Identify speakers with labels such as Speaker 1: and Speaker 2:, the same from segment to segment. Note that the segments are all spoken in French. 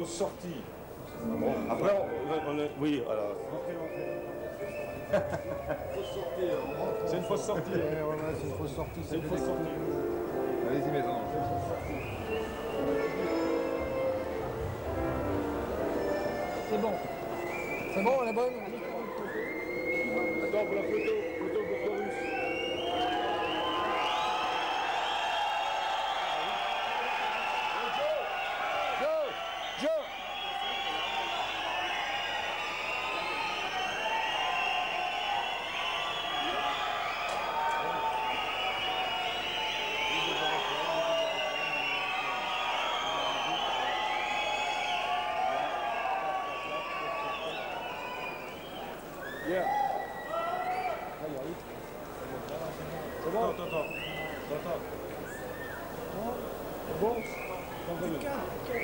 Speaker 1: fausse sortie. Bon, après, on est... Oui, alors... C'est une fausse sortie.
Speaker 2: Voilà, c'est une fausse sortie.
Speaker 1: C'est une fausse sortie.
Speaker 2: Allez-y, maison. C'est bon. C'est bon, elle est bonne.
Speaker 1: Attends, pour la photo pour Chorus. Yeah. C'est bon? Attends. C'est bon?
Speaker 2: Il y a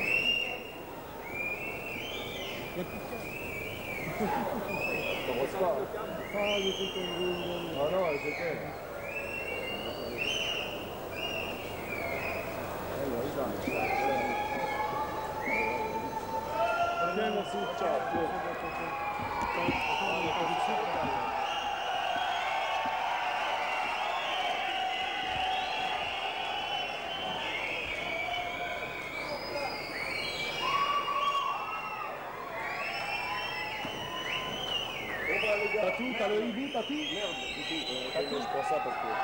Speaker 2: plus de
Speaker 1: Ça brosse pas.
Speaker 2: Ah, il était tombé.
Speaker 1: Ah non, elle était. Ok, merci. Ciao. T'as tout? T'as le hibou? T'as tout? Merde, je prends ça parce que...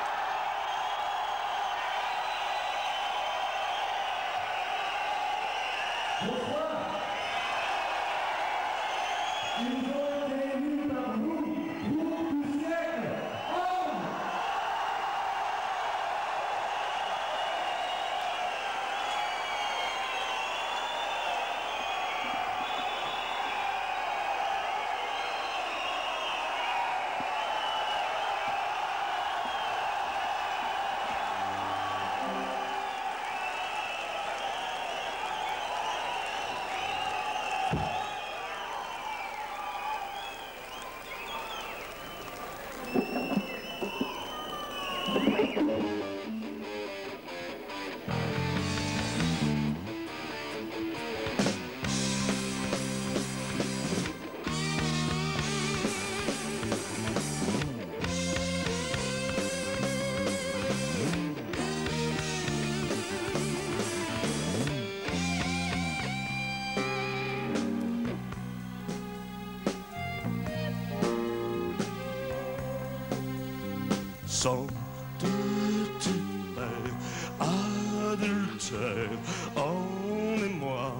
Speaker 3: Sancteté, adultère, en et moi,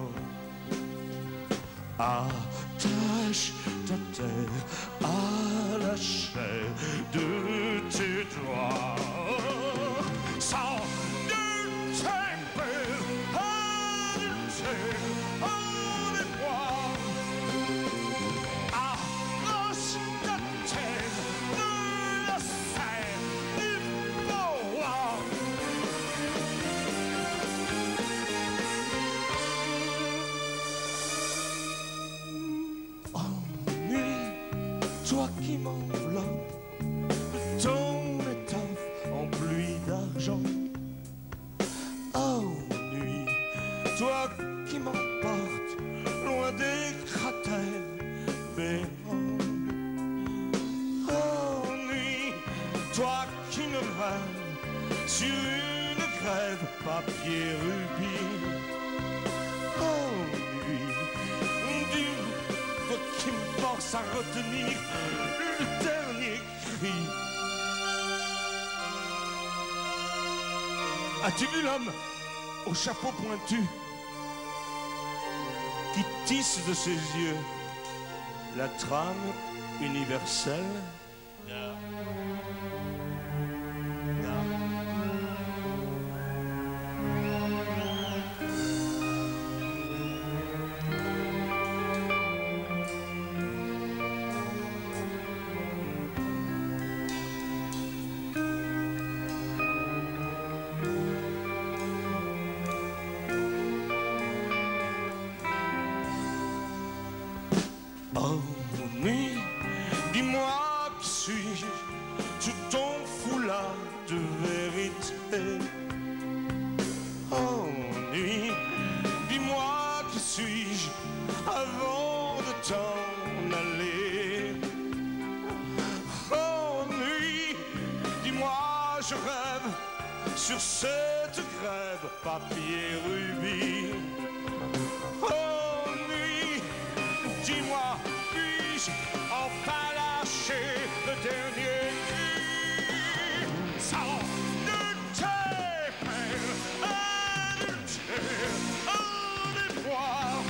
Speaker 3: attache ta terre à la chair de tes doigts. Sancteté, adultère, en et moi, arrache ta terre de la serre du bois. Ennui, toi qui m'enveloppes de ton étoffe en pluie d'argent. Oh nuit, toi qui m'emportes loin des cratères béants. Oh nuit, toi qui me rêves sur une grève papier rubis. Oh nuit, toi qui me force à retenir le dernier cri. As-tu vu l'homme au chapeau pointu qui tisse de ses yeux la trame universelle? Non. Oh nuit, dis-moi qui suis-je, sur cette grève papier rubis. Oh nuit, dis-moi, puis-je enfin lâcher le dernier cri sans de tes peines adultères en espoir?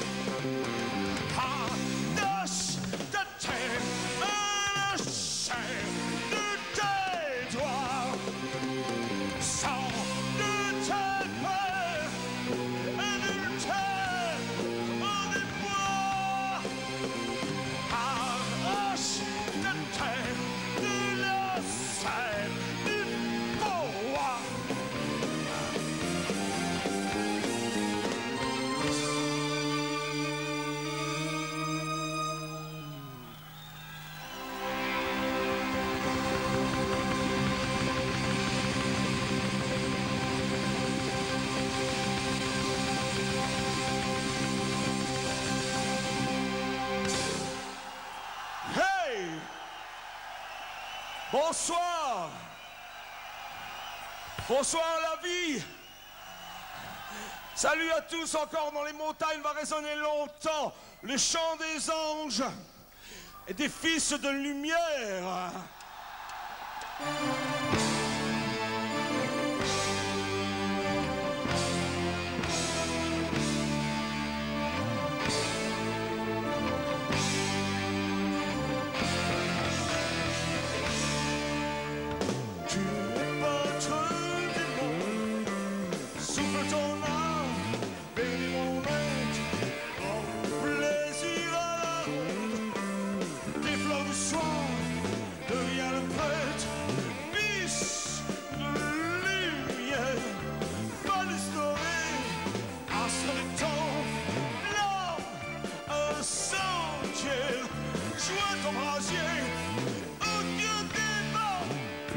Speaker 3: Pardonne de tes chair de tes doigts sans de tes peurs adultères en espoir. Arrache de terre de la scène du pouvoir. Hey! Bonsoir! Bonsoir la vie! Salut à tous, encore dans les montagnes va résonner longtemps le chant des anges et des fils de lumière. Tu es peintre du monde, souffle ton âme, bénis mon être, en plaisir à la honte. Des fleurs du soir, devient le prêtre, bis de lumière, pas d'histoire, un seul temps, l'âme, un sentier, joie ton brasier, aucun débat.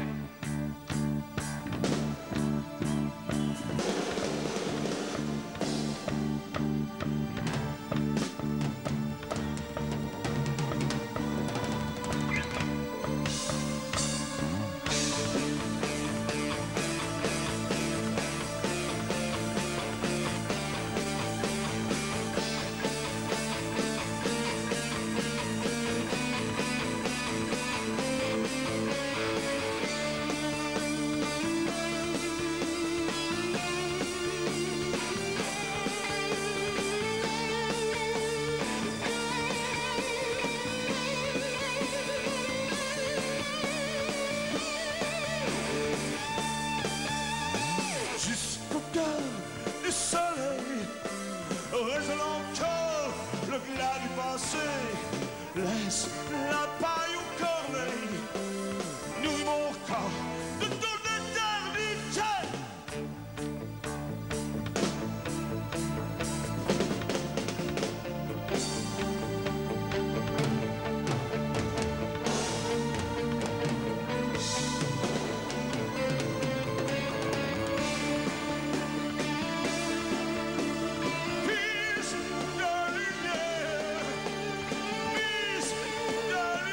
Speaker 3: Jusqu'au cœur du soleil résonne encore le glas du passé. Laisse la paille aux corneilles, nourris mon corps de toute éternité. Fils de lumière, fils de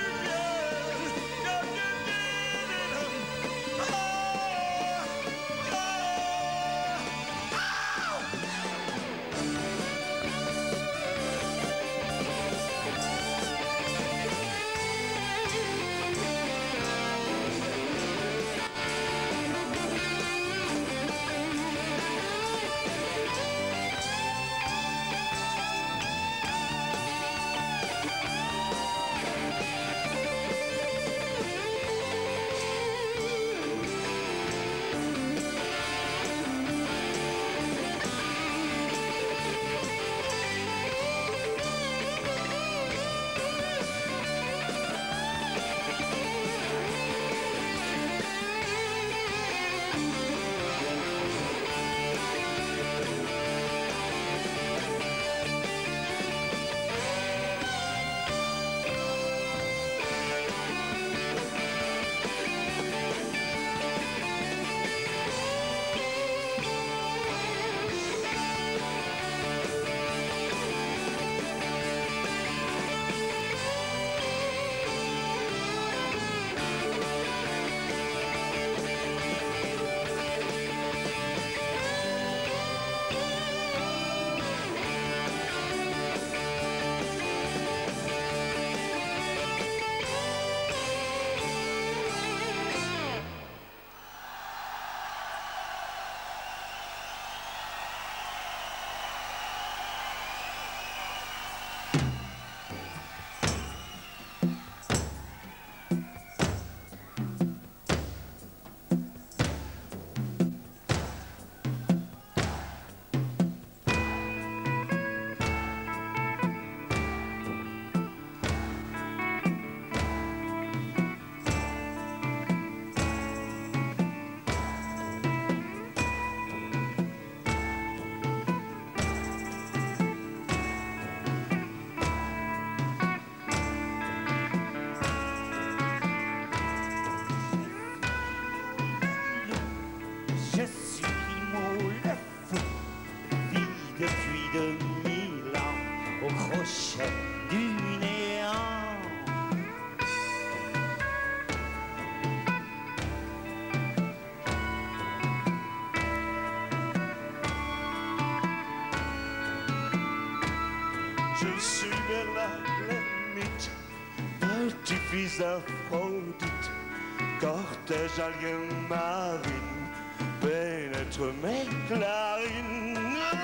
Speaker 3: Je suis vers la limite, petit-fils d'Aphrodite, cortège alien marine, pénètre mes clarines.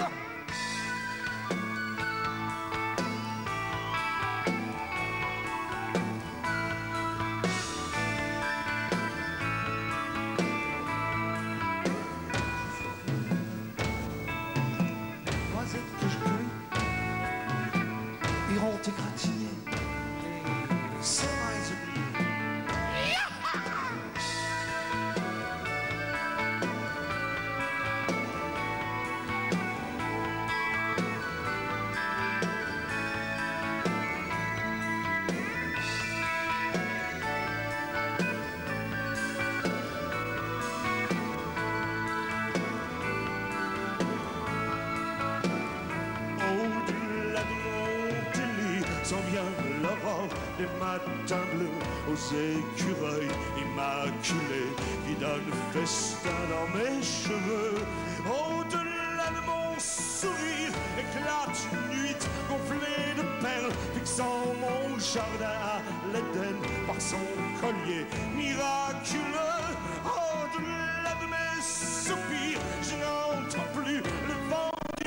Speaker 3: S'en vient l'aurore des matins bleus aux écureuils immaculés qui donnent festin dans mes cheveux. Au-delà de mon sourire éclate une nuit gonflée de perles, fixant mon jardin à l'Éden par son collier miraculeux. Au-delà de mes soupirs, je n'entends plus le vent qui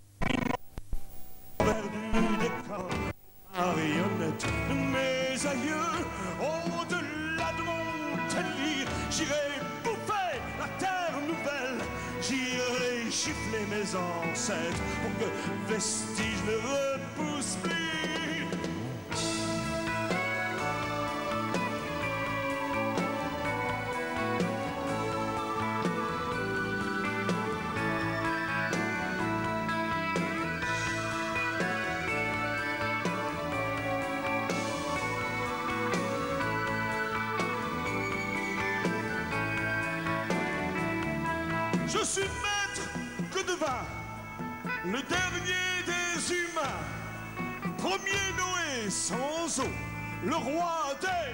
Speaker 3: m'a perdu des corps. Marionnette de mes aïeux, au-delà de mon délire, j'irai bouffer la terre nouvelle, j'irai gifler mes ancêtres pour que vestige ne repousse plus. Je suis maître que de vin, le dernier des humains, premier Noé sans eau, le roi des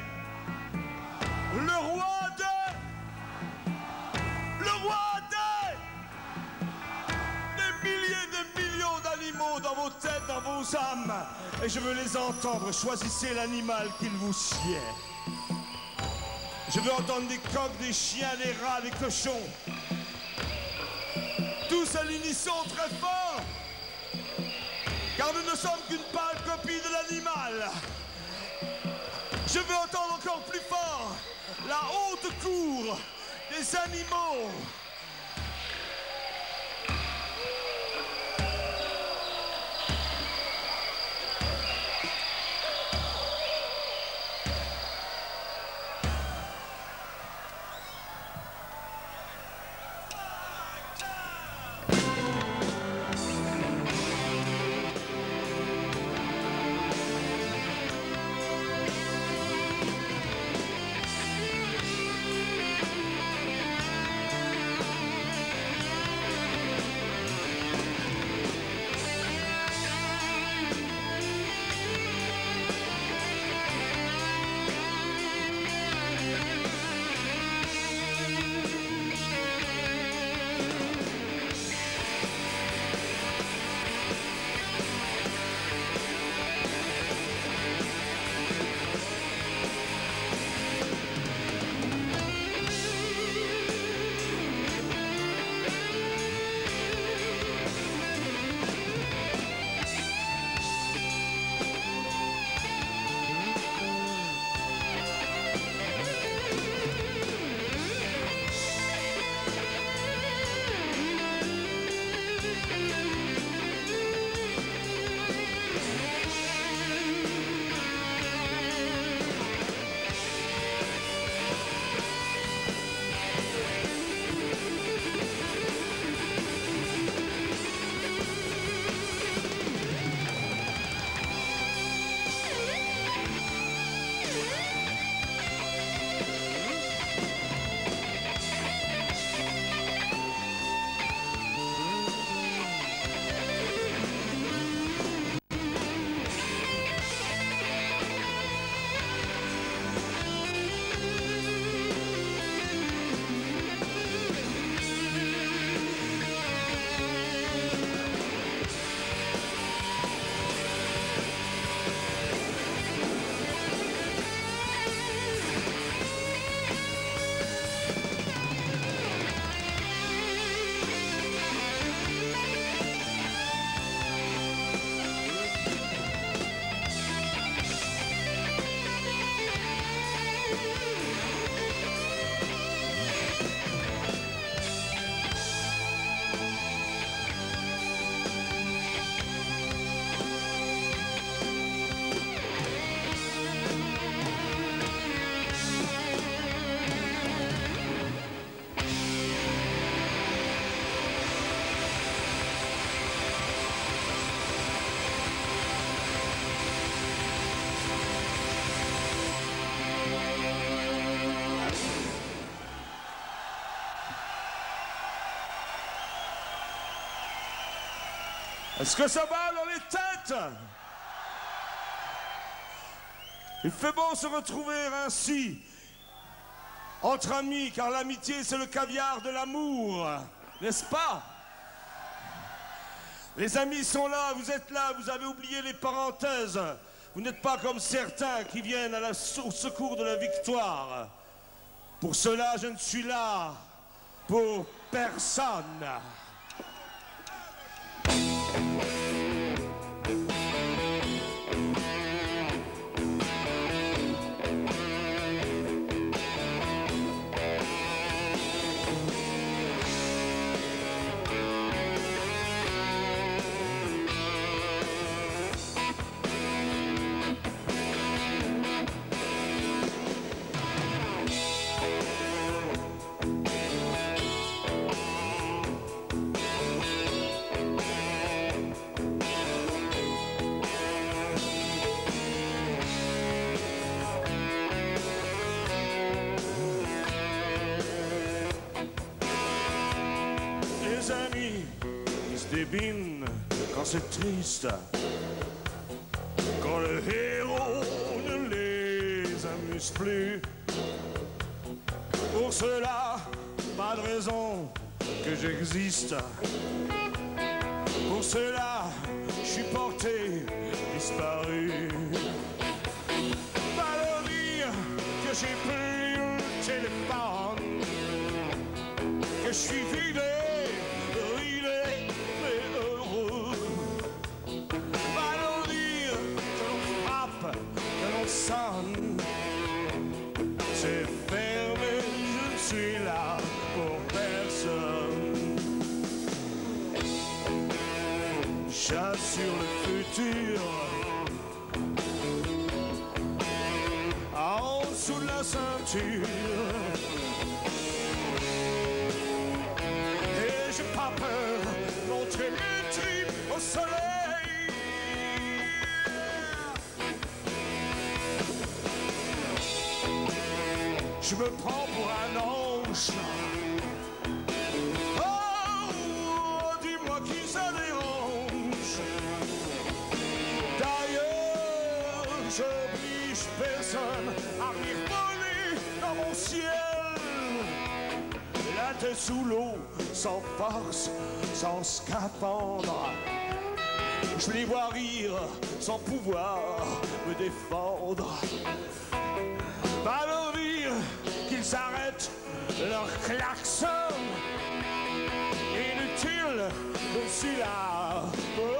Speaker 3: milliers de millions d'animaux dans vos têtes, dans vos âmes, et je veux les entendre. Choisissez l'animal qu'il vous sied. Je veux entendre des coqs, des chiens, des rats, des cochons. Tous à l'unisson très fort, car nous ne sommes qu'une pâle copie de l'animal. Je veux entendre encore plus fort la haute cour des animaux. Est-ce que ça va dans les têtes? Il fait bon se retrouver ainsi, entre amis, car l'amitié c'est le caviar de l'amour, n'est-ce pas? Les amis sont là, vous êtes là, vous avez oublié les parenthèses. Vous n'êtes pas comme certains qui viennent au secours de la victoire. Pour cela, je ne suis là pour personne. Les amis qui se débinent quand c'est triste, quand le héros ne les amuse plus. Pour cela, pas de raison que j'existe. Pour cela, je suis porté disparu. Pas le dire que j'ai plus le téléphone, que je suis vidé, mais heureux. Pas le dire que l'on frappe, que l'on sonne. C'est fermé, je ne suis là pour personne. J'assure le futur en dessous de la ceinture. Et j'ai pas peur de montrer mes tripes au soleil. Je me prends pour un ange. Oh, dis-moi qui ça dérange. D'ailleurs, j'oblige personne à venir voler dans mon ciel. La tête sous l'eau, sans force, sans scaphandre. Je les vois rire sans pouvoir me défendre. Pas leur dire qu'ils arrêtent leur klaxon. Inutile, je suis là. Oh.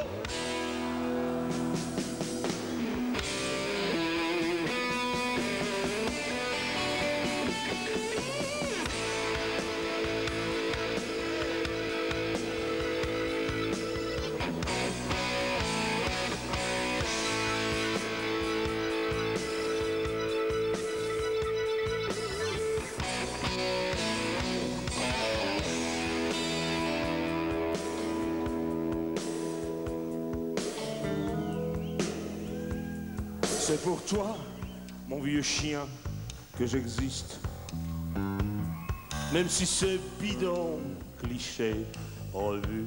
Speaker 3: C'est pour toi, mon vieux chien, que j'existe. Même si c'est bidon, cliché, revu.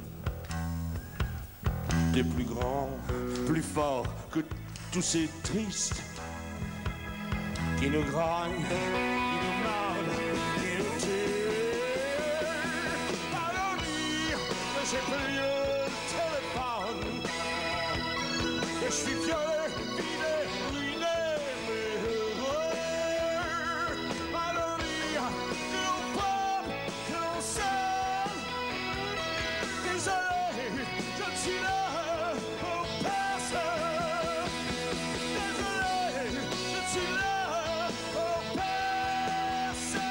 Speaker 3: T'es plus grand, plus fort que tous ces tristes qui nous grognent, qui nous mordent, qui nous tuent. Alors dire que j'ai plus le téléphone, que je suis violé, vidé, ruiné, mais heureux. Alors dire que l'on pop, que l'on sort. Désolé, je ne suis là pour personne. Désolé, je ne suis là pour personne.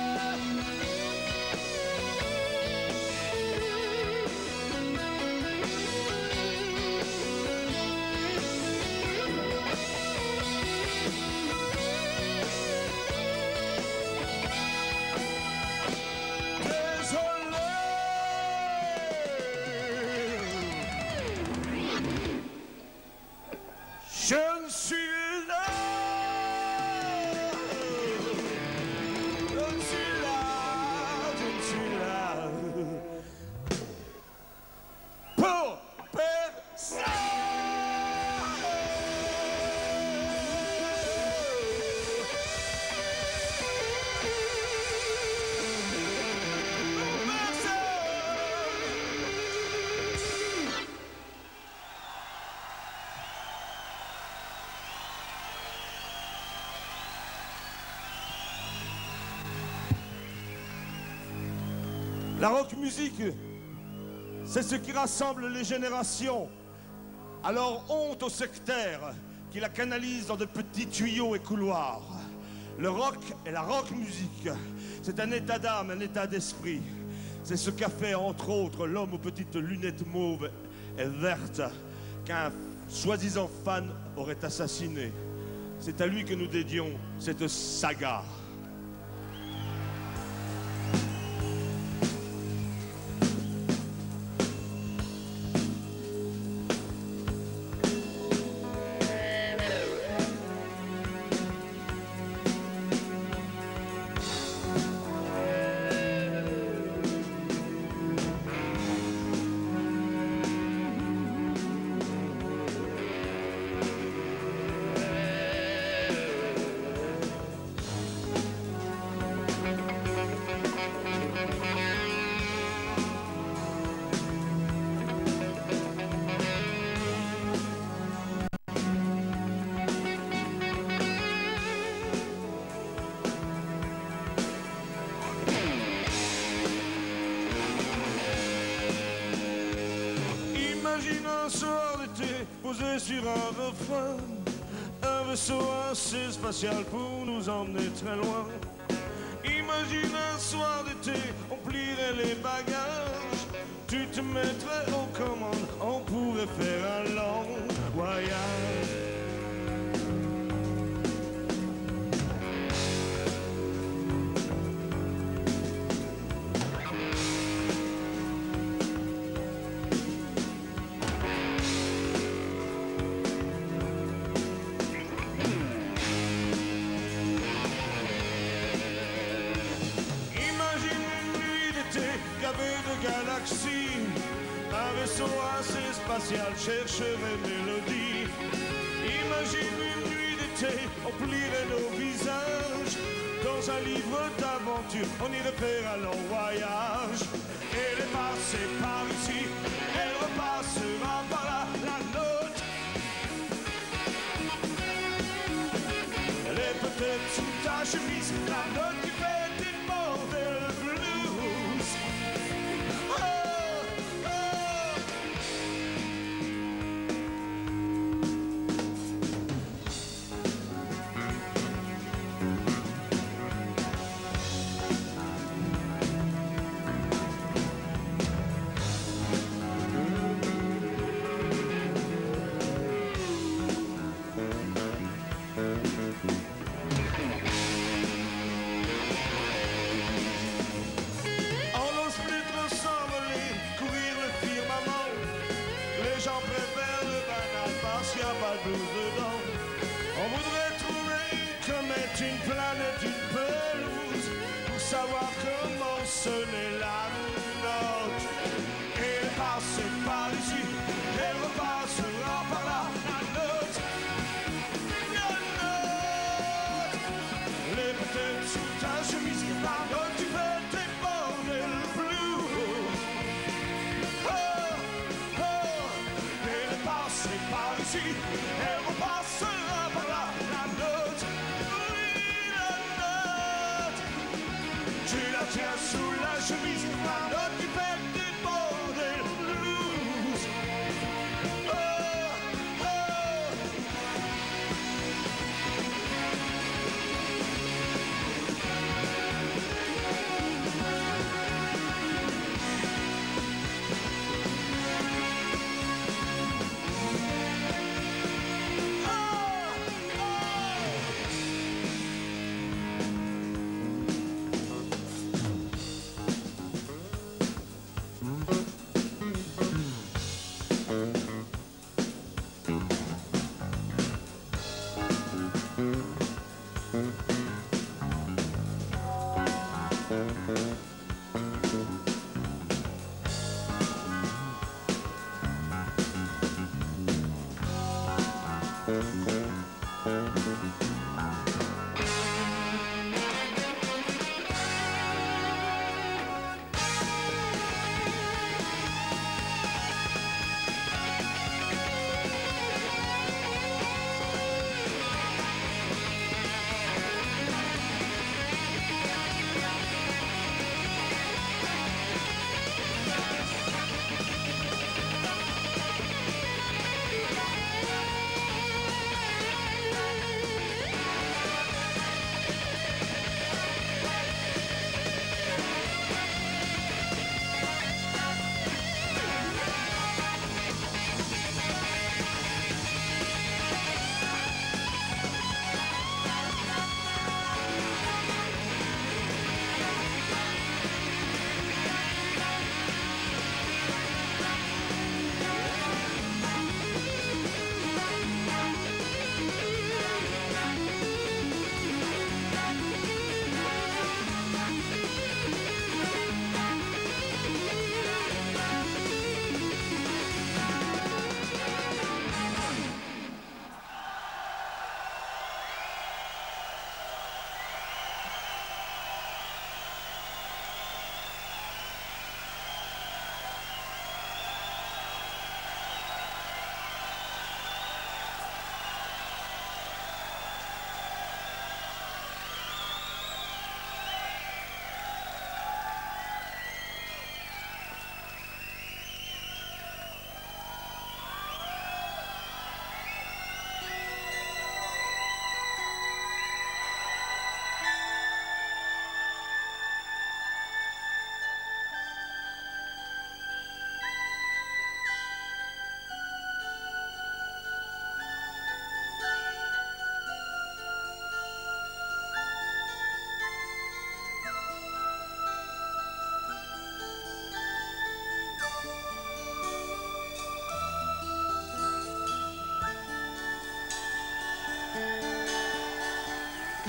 Speaker 3: Je ne suis là, je ne suis là, je ne suis là pour personne. La rock musique, c'est ce qui rassemble les générations. Alors honte aux sectaires qui la canalisent dans de petits tuyaux et couloirs. Le rock et la rock musique, c'est un état d'âme, un état d'esprit. C'est ce qu'a fait entre autres l'homme aux petites lunettes mauves et vertes qu'un soi-disant fan aurait assassiné. C'est à lui que nous dédions cette saga. Imagine un soir d'été posé sur un refrain, un vaisseau assez spatial pour nous emmener très loin. Imagine un soir d'été, on plierait les bagages, tu te mettrais aux commandes, on pourrait faire un long voyage. De galaxies, un vaisseau assez spatial chercherait mélodie. Imagine une nuit d'été, on plierait nos visages dans un livre d'aventure, on irait faire un long voyage. Elle est passée par ici, elle repassera par là, la note. Elle est peut-être sous ta chemise, la note qui fait des bordels blues. On voudrait trouver une comète, une planète, une pelouse pour savoir comment sonner la note. Elle est passée par ici, elle repassera par là, la note. La note. Elle est peut-être sous ta chemise, la note du fait des bordels blues. Oh, oh. Elle est passée par ici, elle repassera par là, la note, oui, la note. Tu la tiens sous la chemise, la note qui fait des bordels blues. Oh, oh. Oh, oh.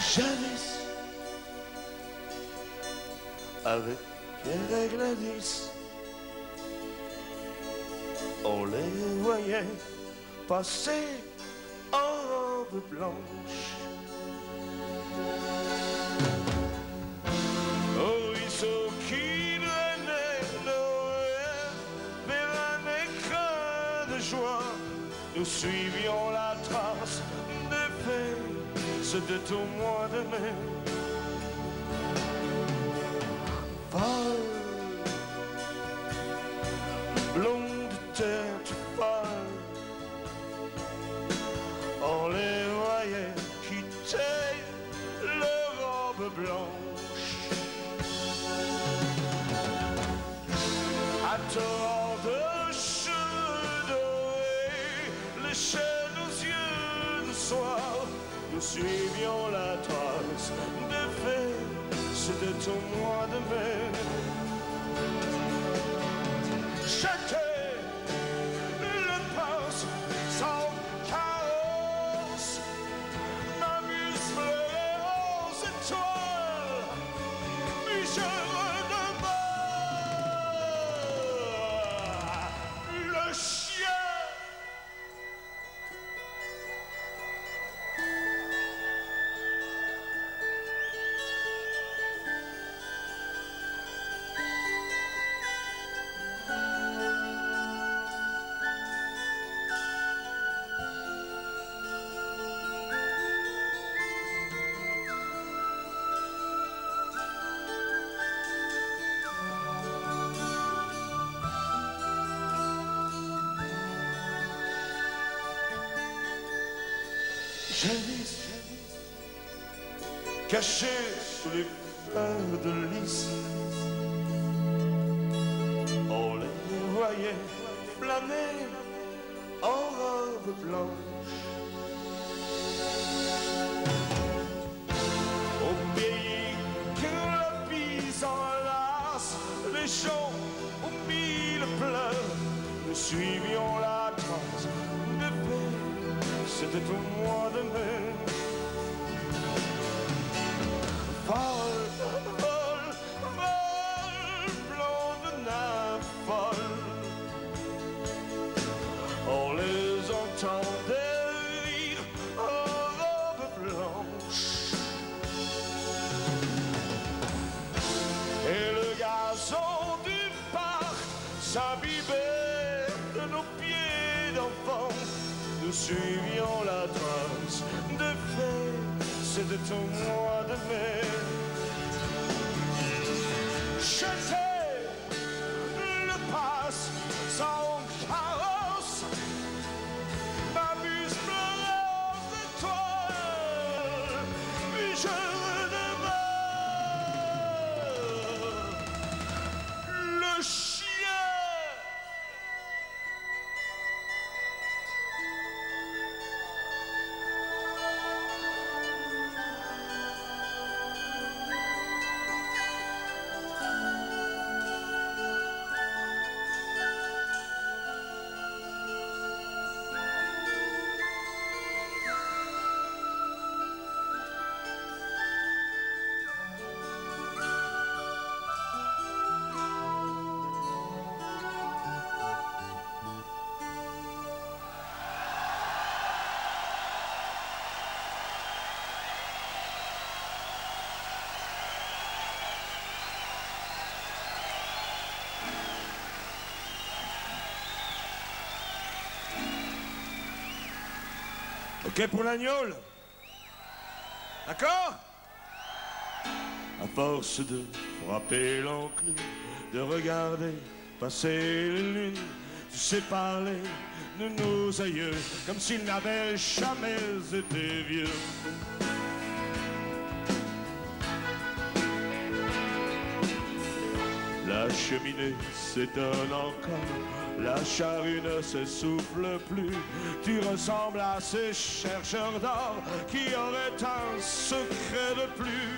Speaker 3: Jadis, avec Pierre et Gladys, on les voyait passer en robe blanche. Au ruisseau qui drainait nos rêves vers un écrin de joie, nous suivions la trace des faits, c'était au mois de mai. Folle, blonde tête folle, on les voyait quitter leur robe blanche. À torrent de cheveux dorés, les chaînes aux yeux de soir, nous suivions la trace des faits, c'était au mois de mai. J'étais le passe sans carrosse, ma muse fleurait aux étoiles, puis je redevins le chien. Jadis, caché sous les fleurs de lys, on les voyait flâner en robe blanche. Au pays que la bise enlace, les gens aux mille pleurs, nous suivions la trace de paix. C'était au mois de mai. Folle, folle, folle, blonde nymphe folle, on les entendait rire en robe blanche. Et le gazon du parc s'imbibait de nos pieds d'enfants. Nous suivions la trace de faits, c'était au mois de mai. J'étais le passe sans carrosse, ma muse pleurait aux étoiles, puis je redevins le chien. Ok pour l'agnole? D'accord? À force de frapper l'enclume, de regarder passer les lunes, tu sais parler de nos aïeux comme s'ils n'avaient jamais été vieux. La cheminée s'étonne encore, la charrue ne s'essouffle plus. Tu ressembles à ces chercheurs d'or qui auraient un secret de plus.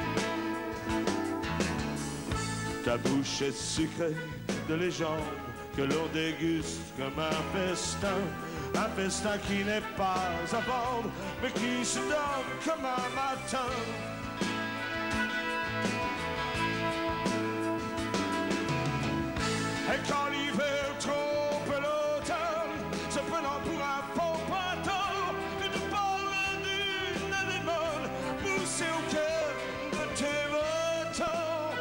Speaker 3: Ta bouche est sucrée de légendes que l'on déguste comme un festin qui n'est pas à vendre, mais qui se donne comme un matin. Et quand l'hiver trompe l'automne, se prenant pour un faux printemps, que tu parles d'une anémone poussée au cœur de tes votants.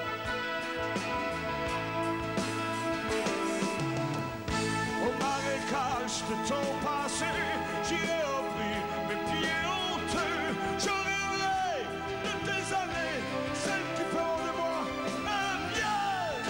Speaker 3: Au marécage de ton passé, j'irai offrir mes pieds honteux. Je rêverai de tes années, celles qui font de moi un vieux.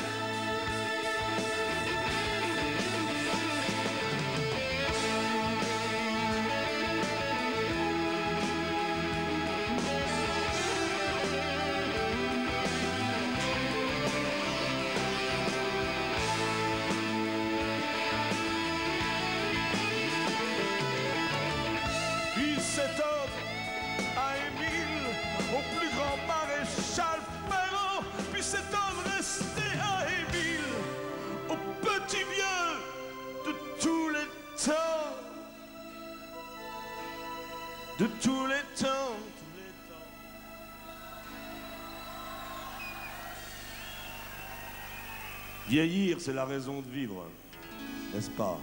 Speaker 3: Cet homme à Émile, au plus grand maréchal Ferrand, puis cet homme resté à Émile, au petit vieux de tous les temps, de tous les temps. Vieillir, c'est la raison de vivre, n'est-ce pas?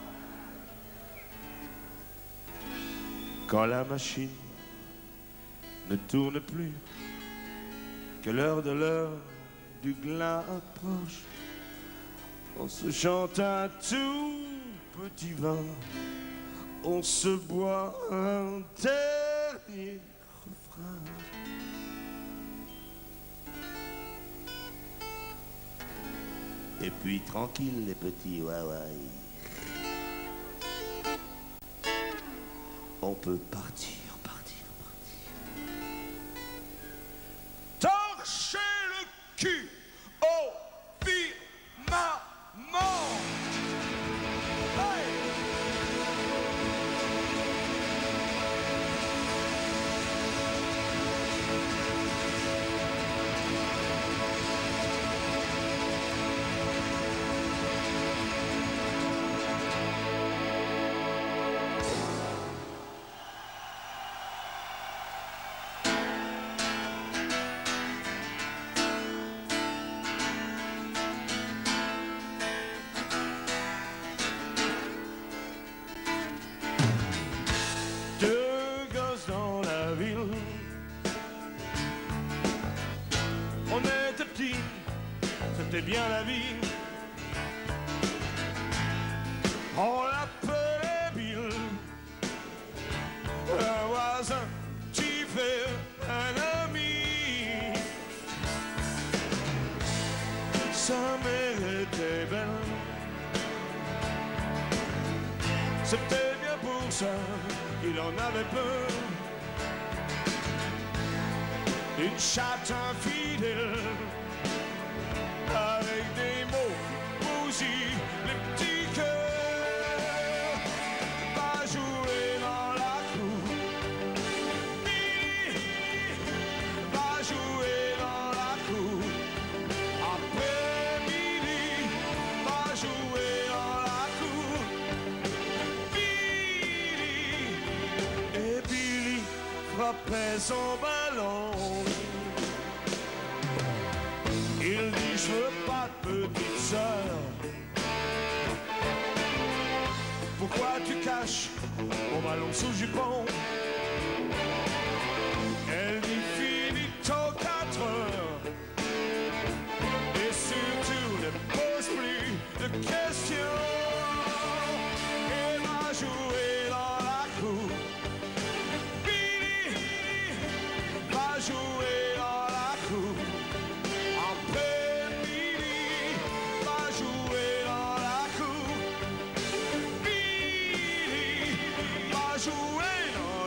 Speaker 3: Quand la machine ne tourne plus, que l'heure du glas approche, on se chante un tout petit vin, on se boit un dernier refrain. Et puis tranquille les petits waouaï, on peut partir. Torcher le cul au firmament. Hey! On était petits, c'était bien la vie. On l'appelait Bill, un voisin, petit frère, un ami. Sa mère était belle, c'était bien pour ça qu'il en avait peur. Une chatte infidèle, avec des mots bougies, les petits cœurs, va jouer dans la cour. Billy va jouer dans la cour. Après midi, va jouer dans la cour. Billy et Billy frappaient son ballon. Il dit je veux pas de petite sœur. Pourquoi tu caches mon ballon sous jupon? Elle dit finito 4 heures. Et surtout ne pose plus de questions. Et va jouer dans la cour. Billy va jouer dans la cour. Jouer dans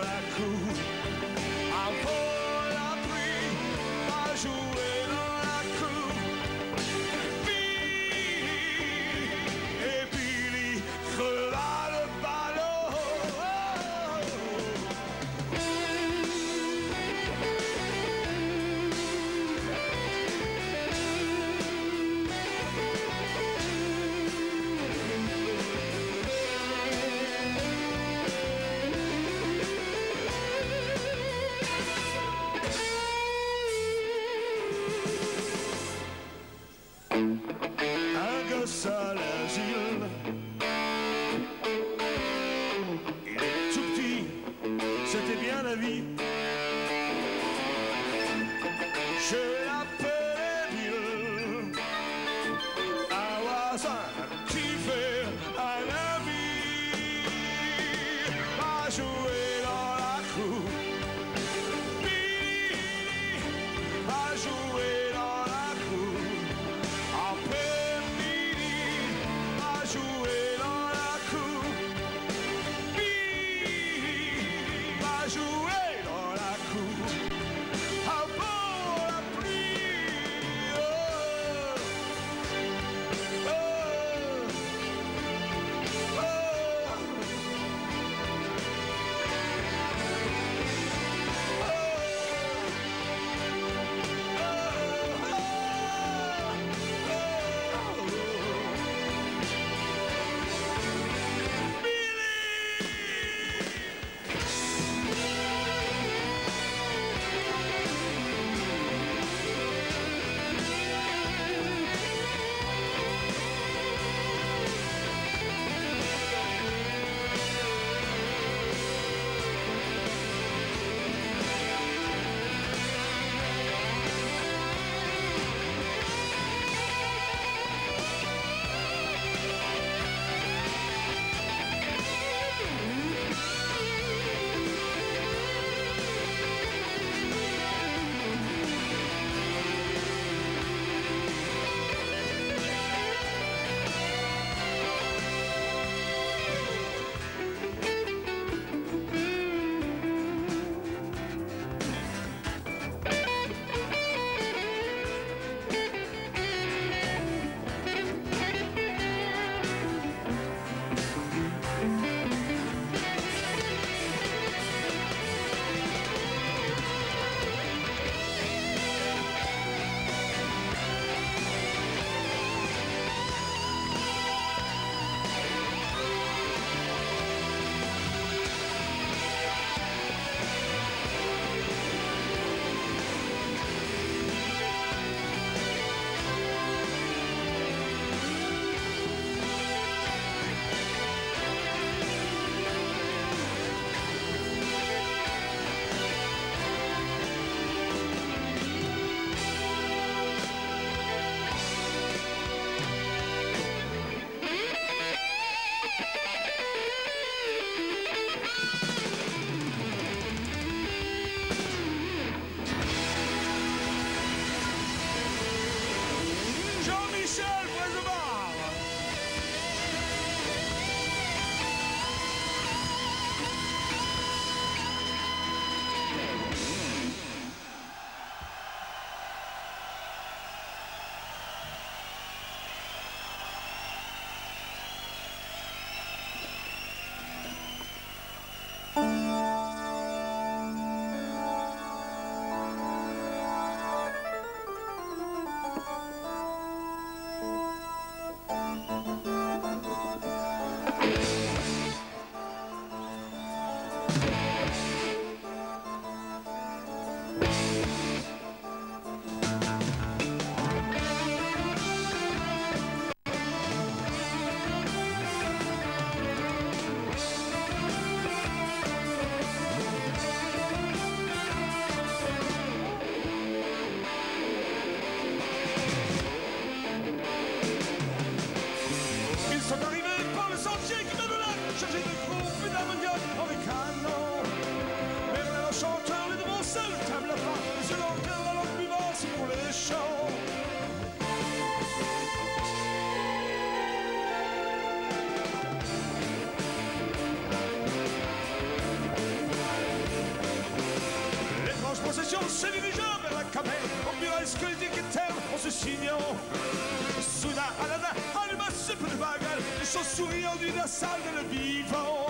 Speaker 3: Se dirigea vers la caverne, en muraille squelettique et terne, en se signant. Soudain, Aladdin alluma ce peu de baguette, les choses souriant d'une salle de le vivant.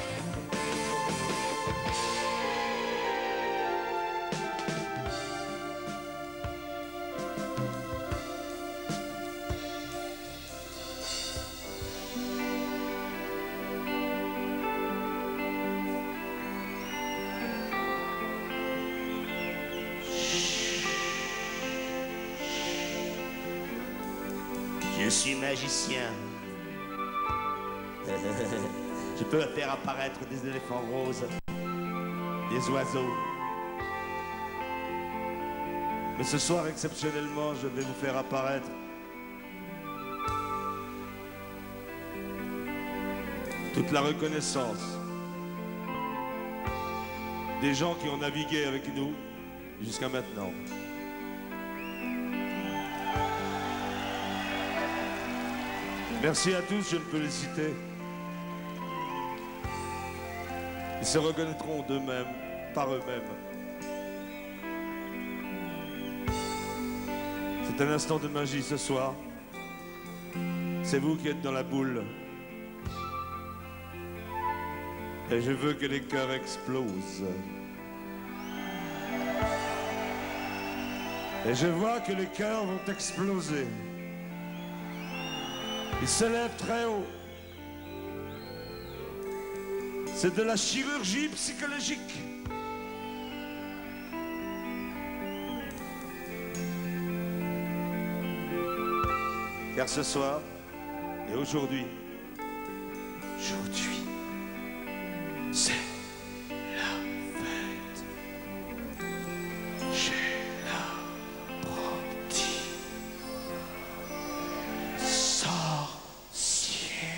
Speaker 4: Je suis magicien. Je peux faire apparaître des éléphants roses, des oiseaux.
Speaker 3: Mais ce soir, exceptionnellement, je vais vous faire apparaître toute la reconnaissance des gens qui ont navigué avec nous jusqu'à maintenant. Merci à tous, je ne peux les citer. Ils se reconnaîtront d'eux-mêmes, par eux-mêmes. C'est un instant de magie ce soir. C'est vous qui êtes dans la boule. Et je veux que les cœurs explosent. Et je vois que les cœurs vont exploser. Ils se lèvent très haut. C'est de la chirurgie psychologique. Car ce soir et aujourd'hui, c'est la fête. J'ai l'apprenti sorcier.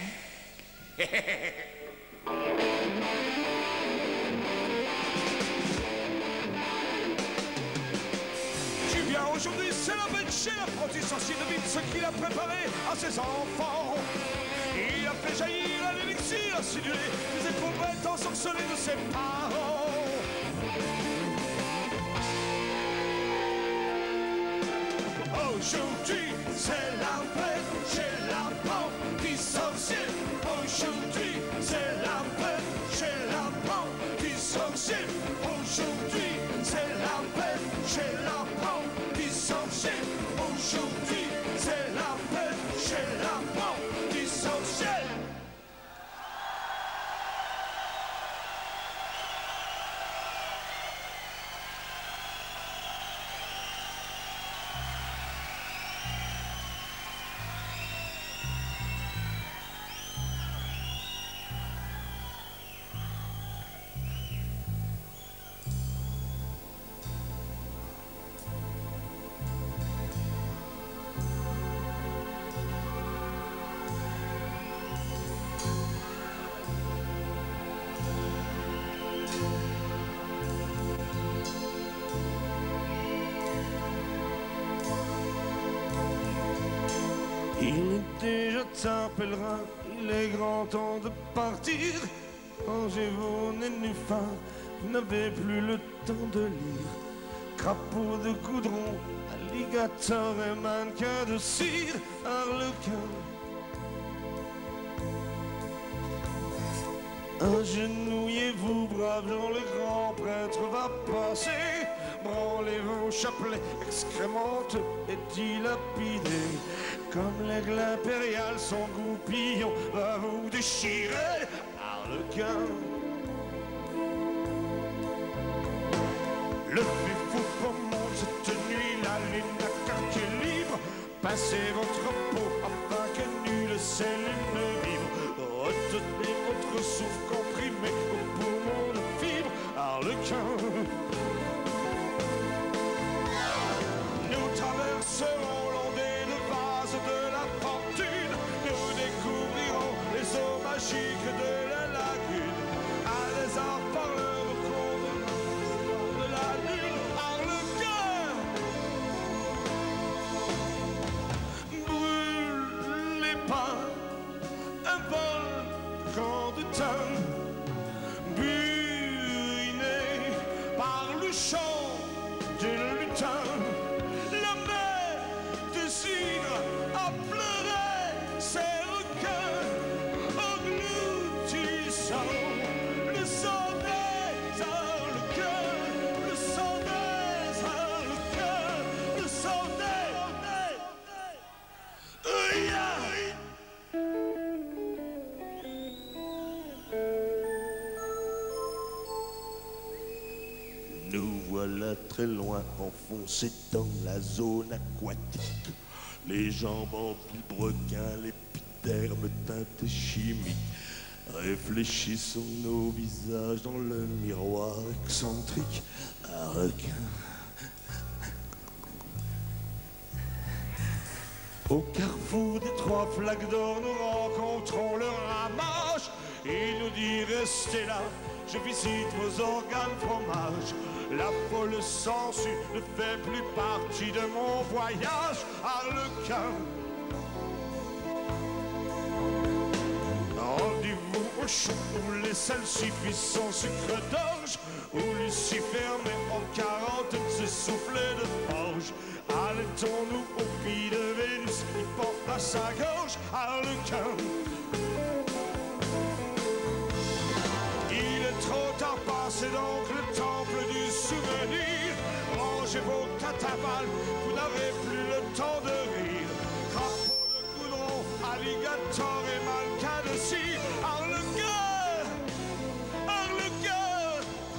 Speaker 3: Tu viens aujourd'hui, c'est la fête chez l'apprenti sorcier de ce qu'il a préparé à ses enfants. Il a fait jaillir un élixir acidulé des éprouvettes ensorcelées de ses parents. Aujourd'hui, c'est la fête chez l'apprenti sorcier. Aujourd'hui, c'est la fête chez l'apprenti sorcier. Aujourd'hui, c'est la fête chez l'apprenti sorcier. Aujourd'hui, c'est la fête chez l'apprenti sorcier. Il est déjà tard, pèlerin, il est grand temps de partir. Rangez vos nénuphars, vous n'avez plus le temps de lire. Crapaud de goudron, alligator et mannequin de cire, harlequin. Agenouillez-vous, braves gens, le grand prêtre va passer. Branlez vos chapelets, excrémentes et dilapidés. comme l'aigle impérial, son goupillon va vous déchirer, Harlequin. Le fait fou pour moi cette nuit, la lune a craqué libre. Passez votre peau afin que nul sel ne vibre. Retenez votre souffle comprimé au poumon de fibre, Harlequin. Nous traverserons l'ondée de vase de la fortune. Nous découvrirons les eaux magiques de la lagune. À lézard parleur au conte de la lune, Harlequin. Brûlez pas un volcan de thym, buriné par le chant du lutin. La mer décide à pleurer ses requins, engloutissant le sang des Harlequins, le sang des Harlequins, le sang des... Nous voilà très loin enfoncés dans la zone aquatique. Les jambes emplies de requins, l'épiderme teinté chimique. Réfléchissons nos visages dans le miroir excentrique. Harlequin. Au carrefour des trois flaques d'or, nous rencontrons le ramage. Il nous dit restez là, je visite vos organes fromage. La folle sangsue ne fait plus partie de mon voyage, Harlequin. Rendez-vous au chaud où les sels suffisent son sucre d'orge, où Lucifer met en quarantaine ses soufflets de forge. Arrêtons-nous au pied de Vénus, il porte à sa gorge, Harlequin. Il est trop tard, passez donc le temple du souvenir. Rangez vos catapales, vous n'avez plus le temps de rire. Crapaud de goudron, alligator et mannequin de cire, Harlequin, Harlequin.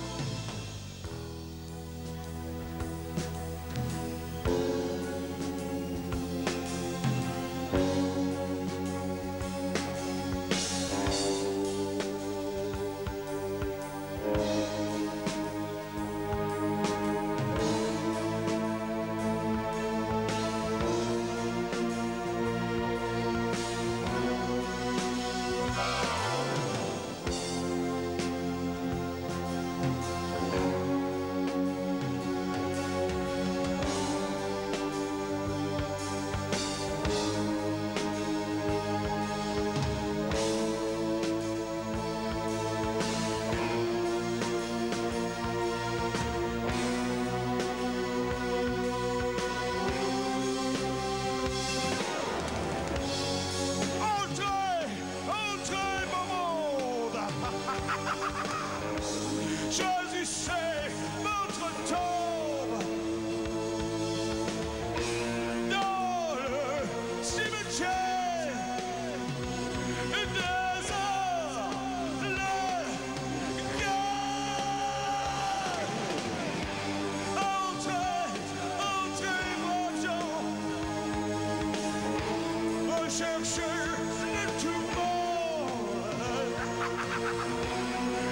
Speaker 3: Choisissez votre tombe dans le cimetière des Harlequins. Entrez, entrez, vos gens, recherchez le tout monde.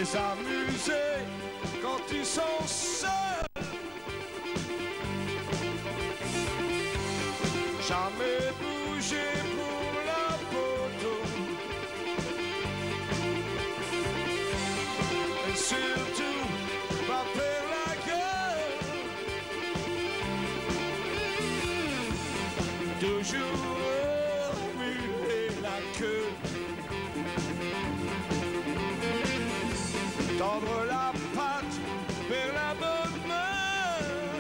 Speaker 3: s'amuser quand ils sont seuls. Jamais bouger pour la photo. Et surtout, pas faire la gueule. Toujours remuer la queue. Tendre la patte vers la bonne main.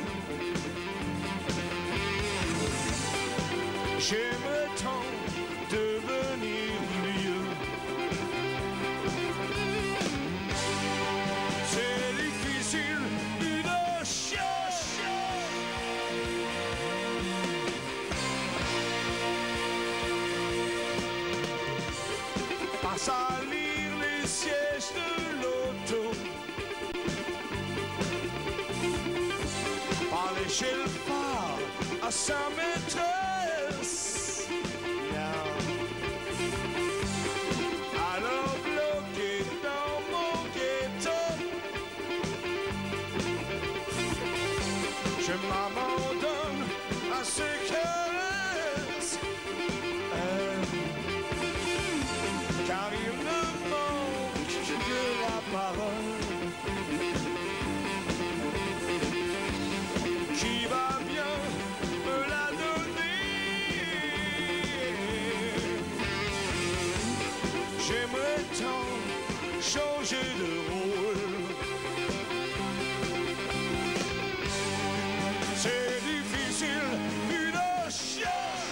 Speaker 3: J'aimerais tant devenir vieux. C'est difficile, une chose. Pas salir les sièges de l'auto. Pas lécher le phare à sa maîtresse. Non. Alors bloqué dans mon ghetto, je m'abandonne à ses caresses. Car il ne manque que la parole qui va bien me la donner. J'aimerais tant changer de rôle. C'est difficile, une chose.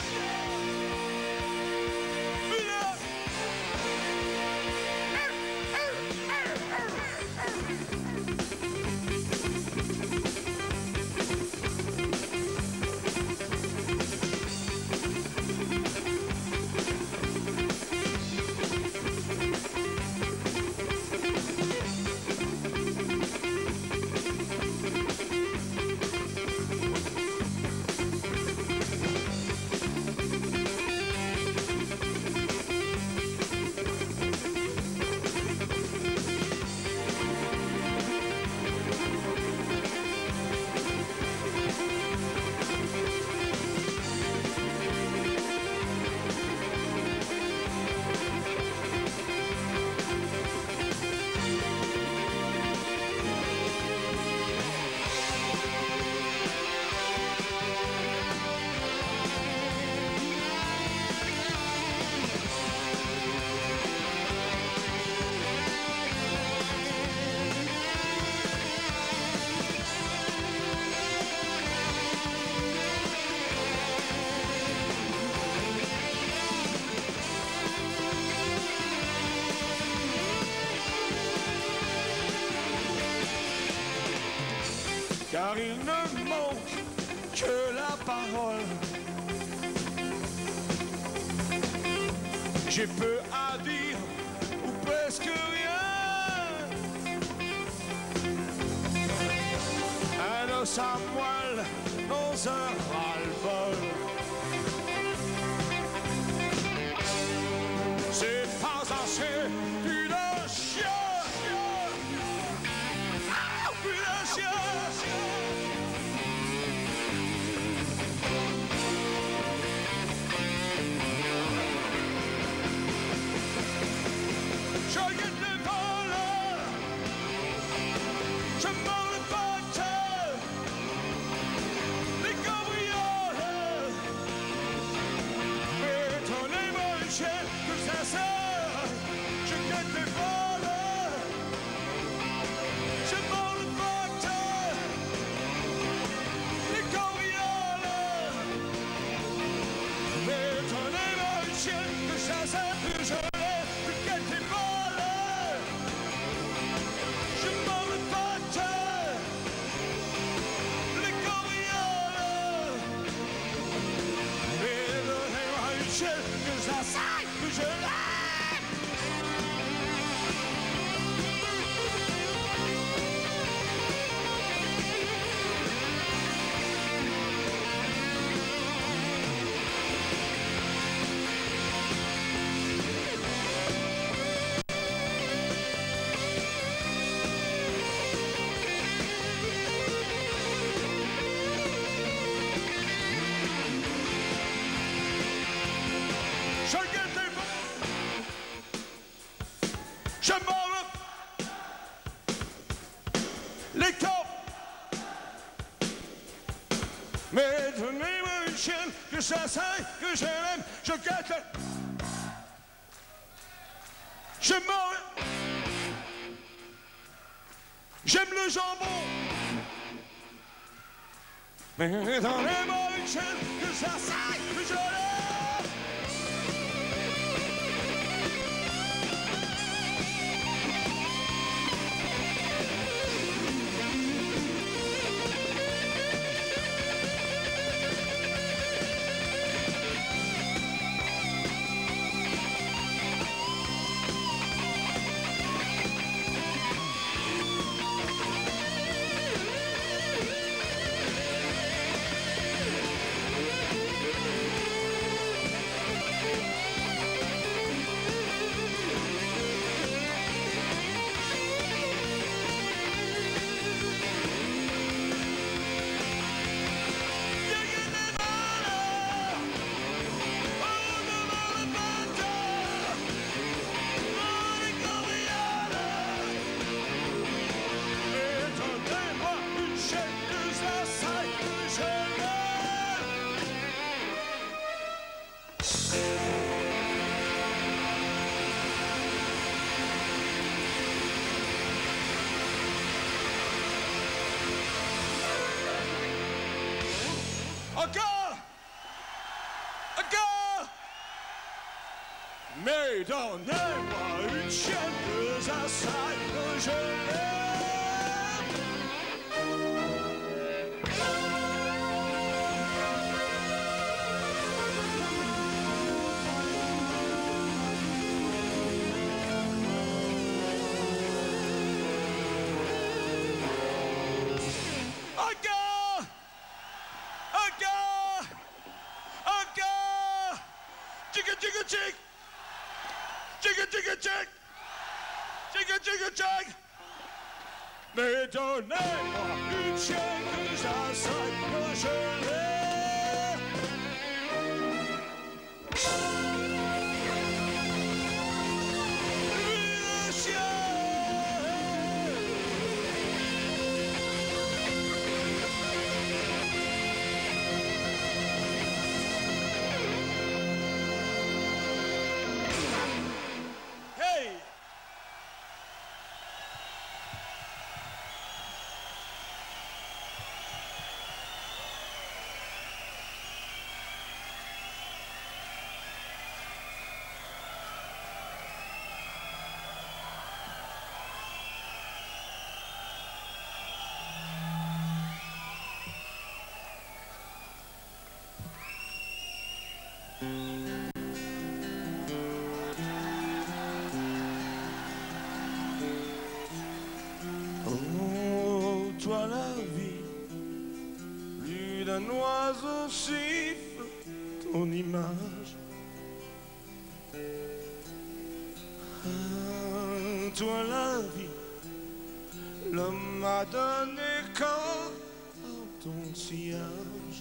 Speaker 3: Car il ne manque que la parole. J'ai peu à dire ou presque rien. Un os à moelle dans un ras-le-bol. C'est pas assez une chienne. Ah, une chienne. Je guette les voleurs, je mords le pote, les cambrioleurs. les coffres. Mais donnez-moi une chienne, que ça saille, que je l'aime, je gâte. J'aime manger. J'aime le jambon. Mais donnez-moi une chienne, que ça saille, que je l'aime. Encore! Encore! Mais donnez-moi une chienne que ça saille, que je l'aime. Encore! Encore! Encore! Chicka chicka chick! Chicka chicka chick! Chicka chicka chick! Mais donnez-moi une chienne que ça saille, que je l'aime! Le chien! Hey! Oh, toi la vie, plus d'un oiseau siffle ton image. Ah, toi la vie, l'homme m'a donné corps à ton sillage.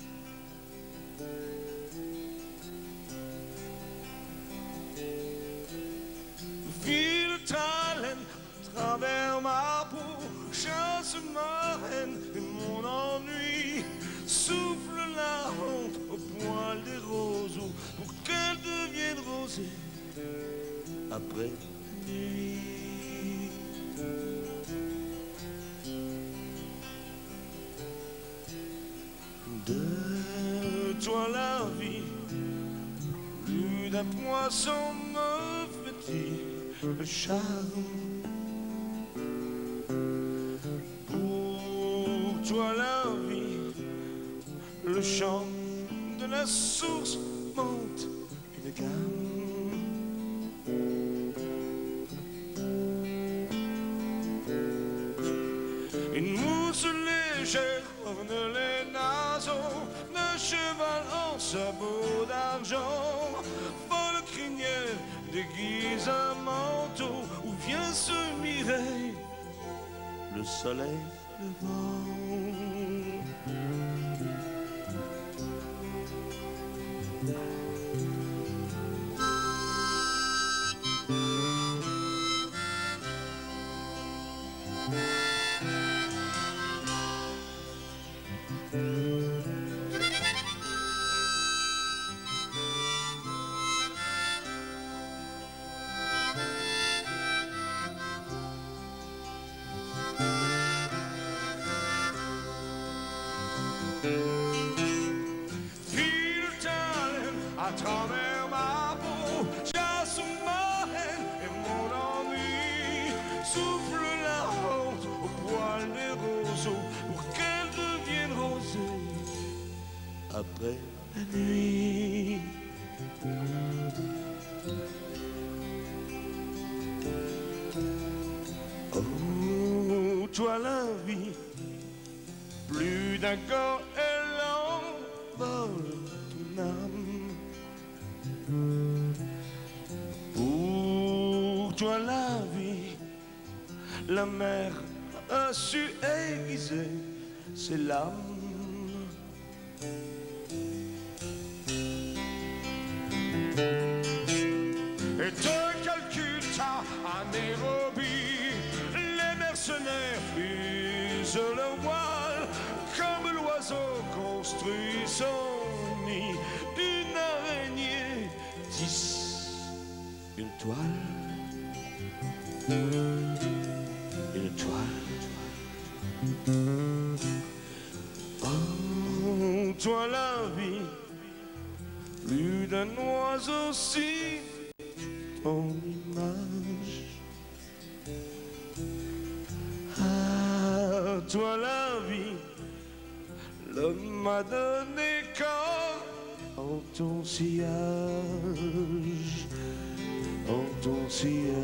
Speaker 3: Ville talent travers ma peau, chasse ma haine et mon ennui, souffle la honte au poil des roseaux pour qu'elle devienne rosée après nuit. De toi la vie, plus d'un poisson me fait le charme. Pour toi la vie, le chant de la source monte une gamme. Une mousse légère orne les naseaux d'un cheval en sabot d'argent. Folle crinière déguise un manteau où vient se mirer le soleil levant. après la nuit. Oh, toi la vie, plus d'un corps, elle envole ton âme. Pour toi la vie, la mer a su aiguiser ses lames. Et de Calcutta à Nairobi, les mercenaires fusent leur voile, comme l'oiseau construit son nid d'une araignée tisse une toile. Une toile. Oh, toi la vie, plus d'un oiseau si ton image. Ah, toi la vie, l'homme m'a donné corps en ton sillage, en ton sillage.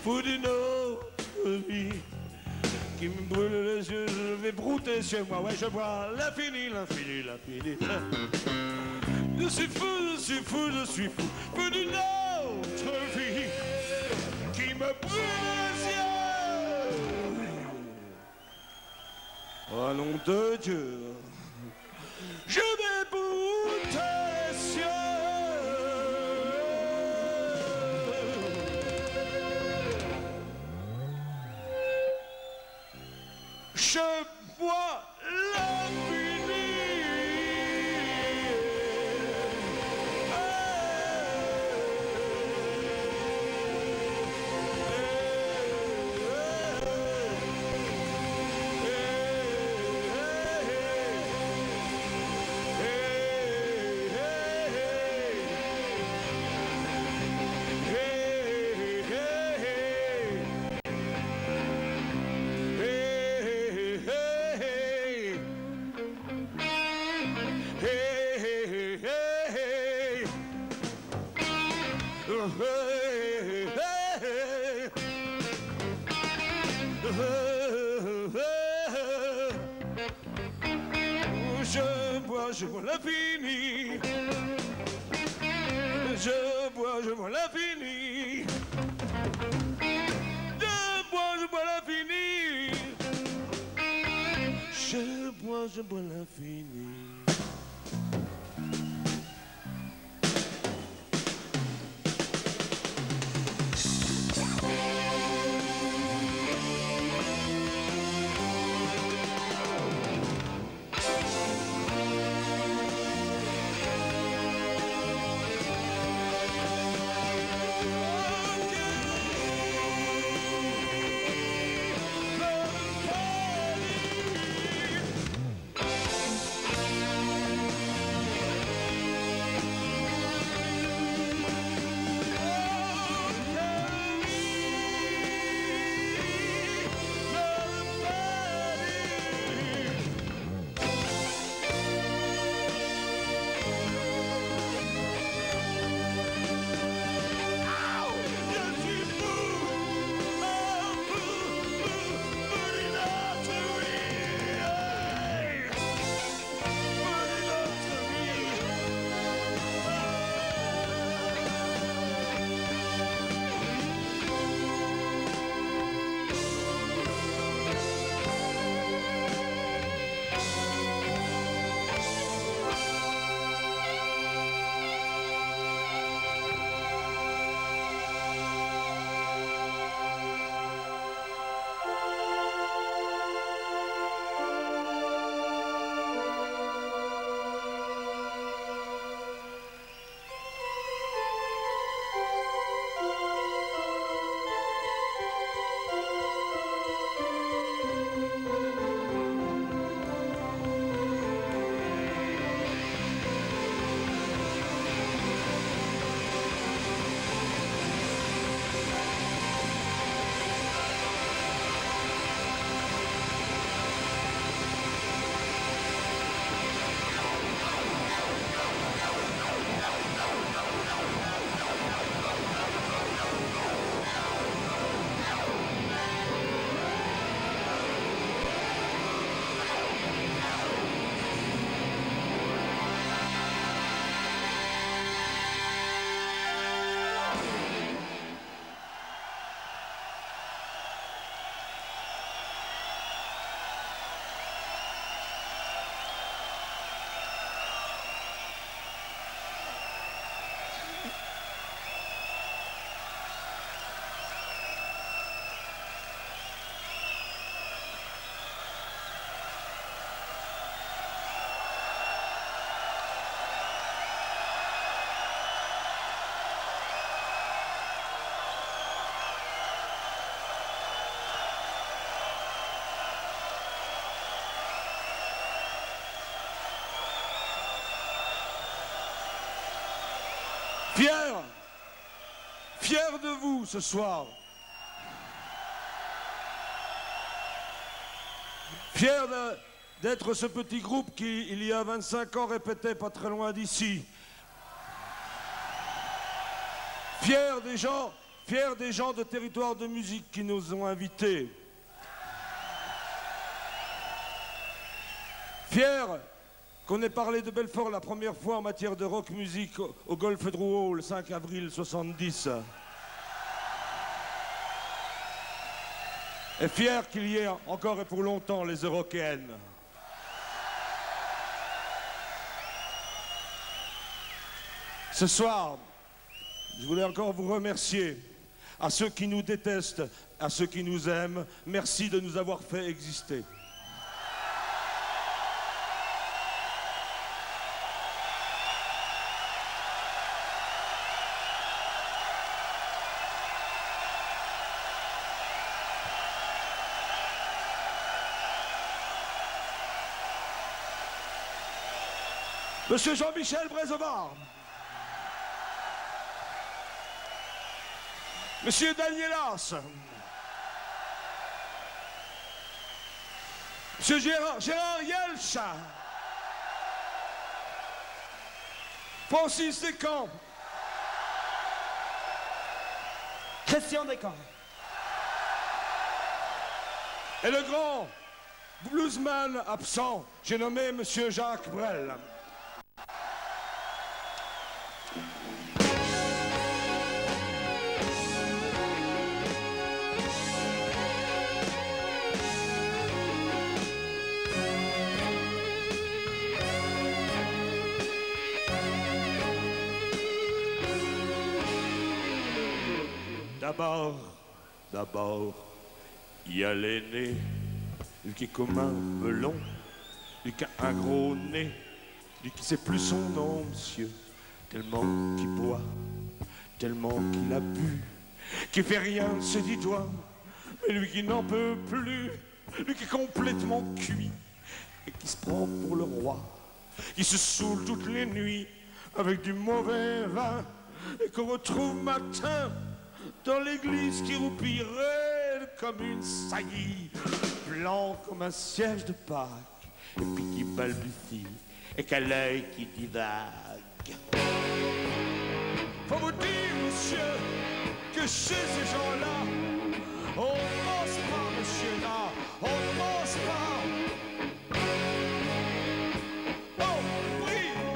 Speaker 3: fou d'une autre vie qui me brûle les yeux, je vais brouter chez moi. Ouais, je vois l'infini, l'infini, l'infini. Je suis fou, je suis fou, je suis fou, fou d'une autre vie qui me brûle les yeux. Au nom de Dieu, je vais brouter les cieux. Je vois l'infini. Je vois l'infini. Je vois l'infini. Je bois l'infini. Je bois l'infini. Fier de vous ce soir. Fier d'être ce petit groupe qui, il y a 25 ans, répétait pas très loin d'ici. Fier des gens fiers des gens de Territoire de Musique qui nous ont invités. Fiers qu'on ait parlé de Belfort la première fois en matière de rock music au Golfe Drouot le 5 avril 70. Et fiers qu'il y ait encore et pour longtemps les Européennes. Ce soir, je voulais encore vous remercier. À ceux qui nous détestent, à ceux qui nous aiment, merci de nous avoir fait exister. Monsieur Jean-Michel Brézemar, Monsieur Danielas, Monsieur Gérard Yelch, Francis Descamps,
Speaker 2: Christian Descamps.
Speaker 3: Et le grand bluesman absent, j'ai nommé Monsieur Jacques Brel. D'abord, il y a l'aîné, lui qui est comme un melon, lui qui a un gros nez, lui qui sait plus son nom, monsieur, tellement qu'il boit, tellement qu'il a bu, qui fait rien de ses 10 doigts, mais lui qui n'en peut plus, lui qui est complètement cuit, et qui se prend pour le roi, qui se saoule toutes les nuits avec du mauvais vin, et qu'on retrouve matin dans l'église qui roupille raide comme une saillie, blanc comme un cierge de Pâques, et puis qui balbutie, et qu'à l'œil qui divague. Faut vous dire, monsieur, que chez ces gens-là, on ne pense pas, monsieur, là, on ne pense pas. Oh, oui.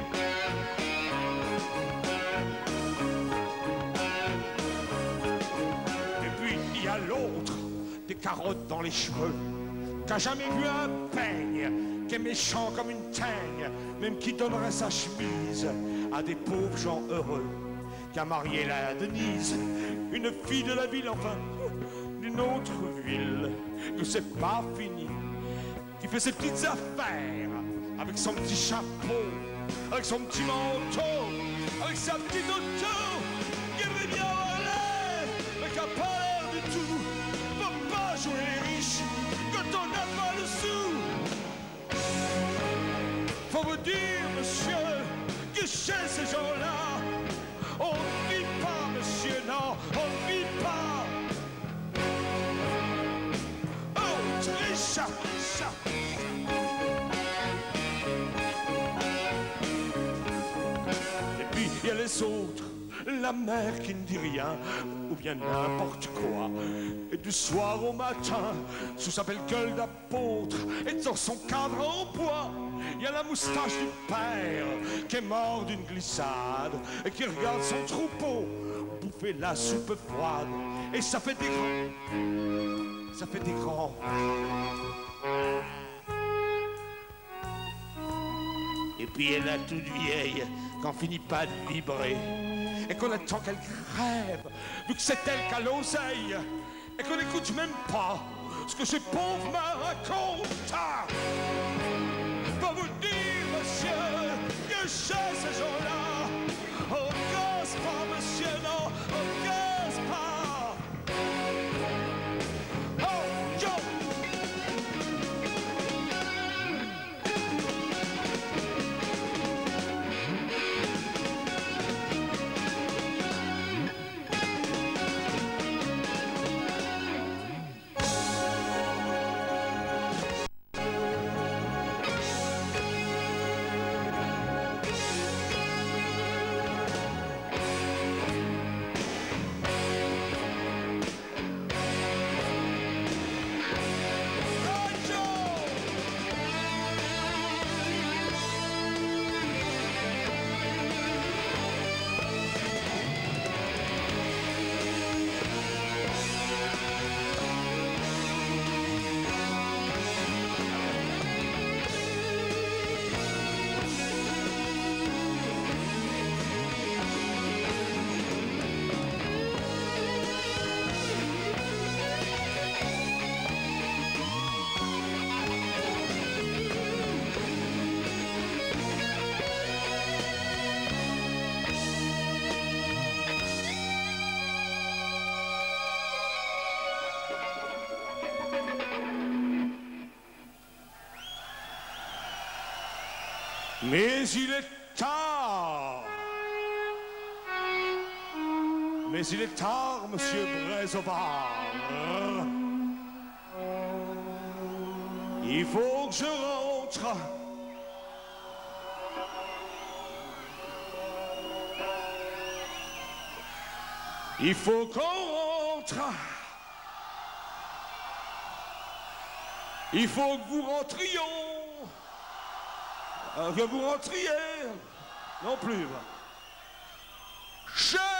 Speaker 3: Il y a l'autre, des carottes dans les cheveux, qui a jamais vu un peigne, qui est méchant comme une teigne, même qui donnerait sa chemise à des pauvres gens heureux, qui a marié la Denise, une fille de la ville, enfin, d'une autre ville, que c'est pas fini, qui fait ses petites affaires, avec son petit chapeau, avec son petit manteau, avec sa petite auto, qui est bien en l'air, mais qui a pas tout, faut pas jouer les riches quand on n'a pas le sou. Faut vous dire, monsieur, que chez ces gens-là, on ne vit pas, monsieur, non, on ne vit pas. Oh, triche. Et puis, il y a les autres. La mère qui ne dit rien, ou bien n'importe quoi. Et du soir au matin, sous sa belle gueule d'apôtre, et dans son cadre en bois, il y a la moustache du père qui est mort d'une glissade et qui regarde son troupeau bouffer la soupe froide. Et ça fait des grands. Ça fait des grands. Et puis elle a toute vieille, qu'on finit pas de vibrer. Et qu'on attend qu'elle crève, vu que c'est elle qui a l'oseille, et qu'on n'écoute même pas ce que ces pauvres me racontent. Pour vous dire, monsieur, que chez ces gens-là, on casse pas, monsieur, non, on casse pas. Oh, yo! Mais il est tard. Mais il est tard, monsieur Brézovar. Il faut que je rentre. Il faut qu'on rentre. Il faut que vous rentrions. Que vous rentriez. Non plus.